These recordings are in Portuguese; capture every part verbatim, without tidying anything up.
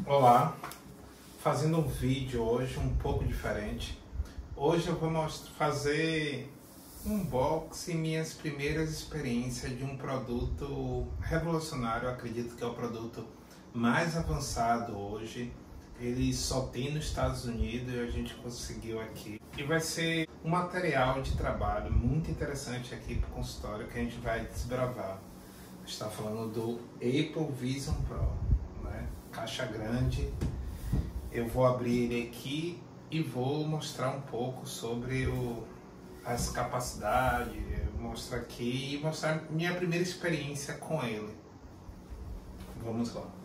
Olá, fazendo um vídeo hoje um pouco diferente. Hoje eu vou mostrar, fazer um unboxing e minhas primeiras experiências de um produto revolucionário. Eu acredito que é o produto mais avançado hoje. Ele só tem nos Estados Unidos e a gente conseguiu aqui. E vai ser um material de trabalho muito interessante aqui para o consultório que a gente vai desbravar. A gente está falando do Apple Vision Pro, né? Caixa grande. Eu vou abrir ele aqui e vou mostrar um pouco sobre o, as capacidades, mostrar aqui e mostrar minha primeira experiência com ele. Vamos lá.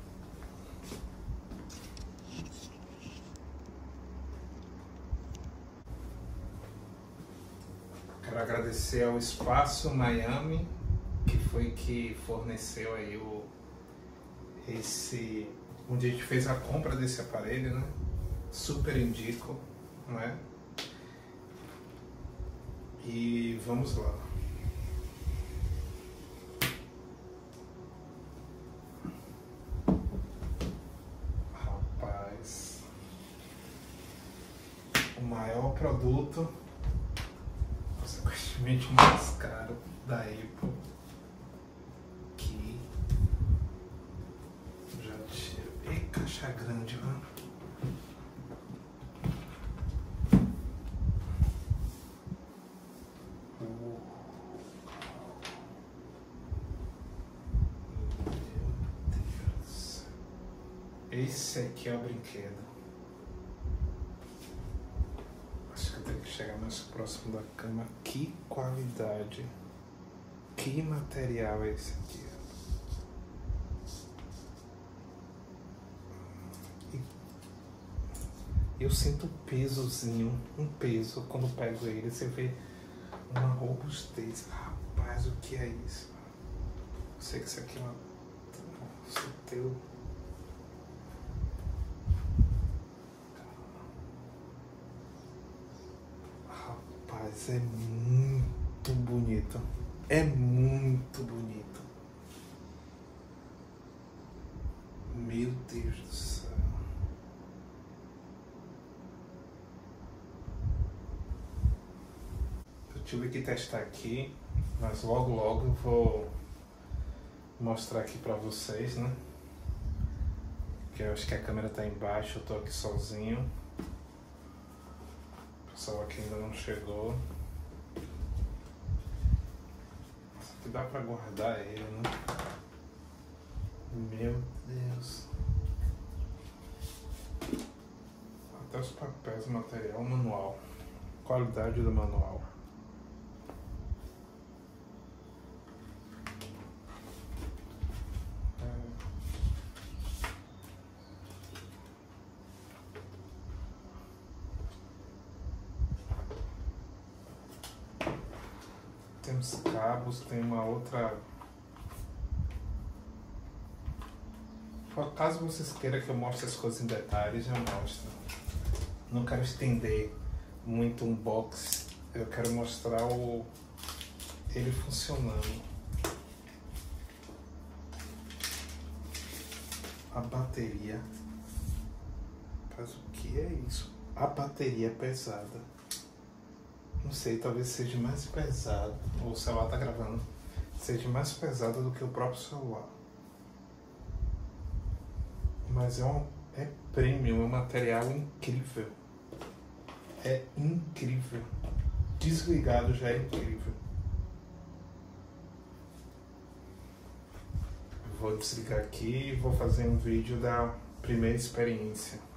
Quero agradecer ao Espaço Miami, que foi que forneceu aí o esse onde a gente fez a compra desse aparelho, né? Super indico, né? E vamos lá. Rapaz, o maior produto, consequentemente o mais caro da Apple. Caixa grande, mano. Uh. Meu Deus. Esse aqui é o brinquedo. Acho que eu tenho que chegar mais próximo da cama. Que qualidade. Que material é esse aqui? Eu sinto um pesozinho, um peso quando pego ele. Você vê uma robustez. Rapaz, o que é isso? Eu sei que isso aqui é uma... Nossa, teu... Rapaz, é muito bonito. É muito bonito. Meu Deus do céu. Tive que testar aqui, mas logo logo eu vou mostrar aqui pra vocês, né? Que eu acho que a câmera tá embaixo, eu tô aqui sozinho. O pessoal aqui ainda não chegou. Nossa, aqui dá pra guardar ele, né? Meu Deus. Até os papéis, o material, o manual. Qualidade do manual. Tem os cabos, tem uma outra... Caso vocês queiram que eu mostre as coisas em detalhes, eu mostro. Não quero estender muito um unboxing, eu quero mostrar o... ele funcionando. A bateria... Mas o que é isso? A bateria é pesada. Não sei, talvez seja mais pesado, ou o celular tá gravando, seja mais pesado do que o próprio celular. Mas é, um, é premium, é um material incrível. É incrível. Desligado já é incrível. Vou desligar aqui e vou fazer um vídeo da primeira experiência.